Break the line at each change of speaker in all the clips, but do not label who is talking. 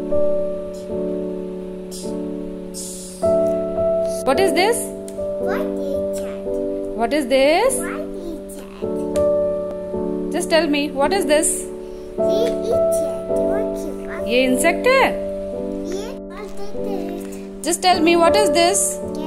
What is this? What is this? Just tell me, what is this? ये insect है? Just tell me, what is this?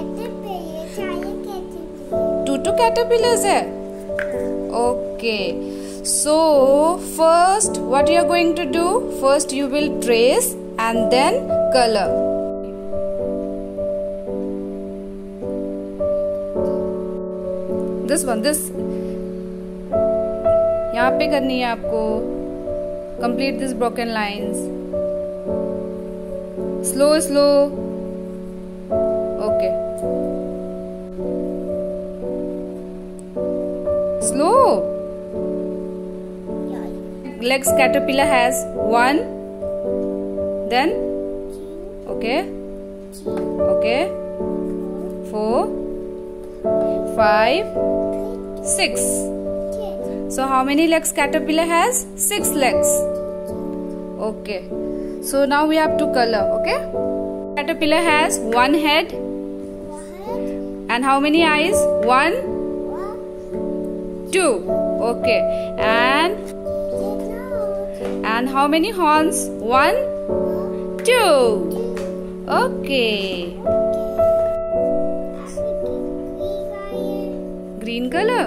Two caterpillars है? Okay. So first, what you are going to do? First, you will trace and then color. This one, this. यहाँ पे करनी है आपको. Complete this broken lines. Slow, slow. Okay. Slow. Legs caterpillar has 1. Then. Okay. Okay. 4. 5. 6. So how many legs caterpillar has? 6 legs. Okay. So now we have to color. Okay. Caterpillar has 1 head. And how many eyes? 1, 2. Okay. And how many horns? 1, 2. Okay. Green color.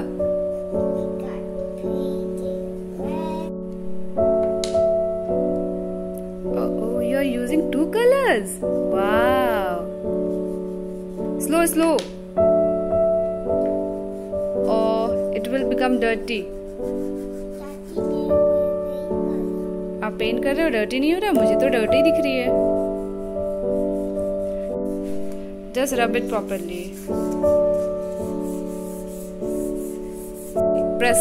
Oh, you are using 2 colors. Wow. Slow, slow. Or it will become dirty. आप paint कर रहे हो, dirty नहीं हो रहा? मुझे तो dirty दिख रही है. Just rub it properly. Press.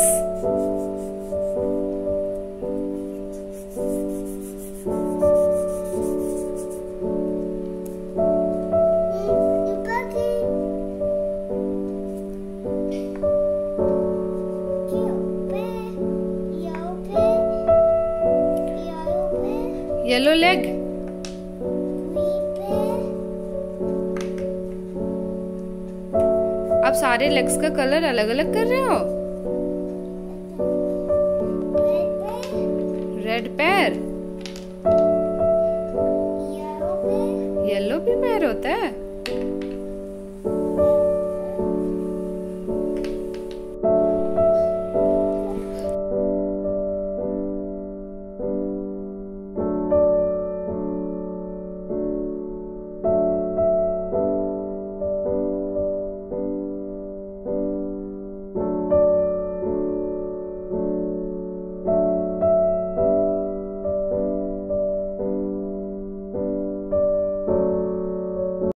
Yellow leg. आप सारे लेग्स का कलर अलग अलग कर रहे हो? रेड पैर. येलो भी पैर होता है.